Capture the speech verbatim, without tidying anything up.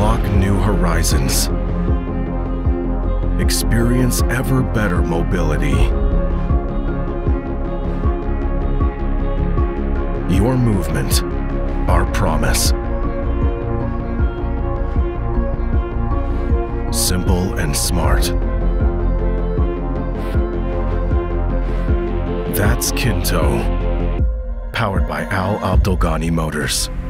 Unlock new horizons. Experience ever better mobility. Your movement, our promise. Simple and smart. That's Kinto, powered by Al Abdelghani Motors.